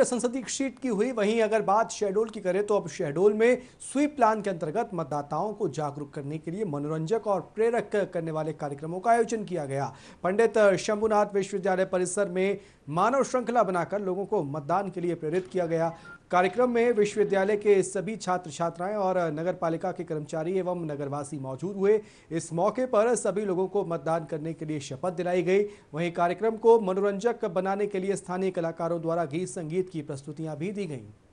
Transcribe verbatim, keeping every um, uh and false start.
संसदीय सीट की हुई। वहीं अगर बात शहडोल की करें तो अब शहडोल में स्वीप प्लान के अंतर्गत मतदाताओं को जागरूक करने के लिए मनोरंजक और प्रेरक करने वाले कार्यक्रमों का आयोजन किया गया। पंडित शंभुनाथ विश्वविद्यालय परिसर में मानव श्रृंखला बनाकर लोगों को मतदान के लिए प्रेरित किया गया। कार्यक्रम में विश्वविद्यालय के सभी छात्र छात्राएं और नगर पालिका के कर्मचारी एवं नगरवासी मौजूद हुए। इस मौके पर सभी लोगों को मतदान करने के लिए शपथ दिलाई गई। वहीं कार्यक्रम को मनोरंजक बनाने के लिए स्थानीय कलाकारों द्वारा गीत संगीत की प्रस्तुतियां भी दी गईं।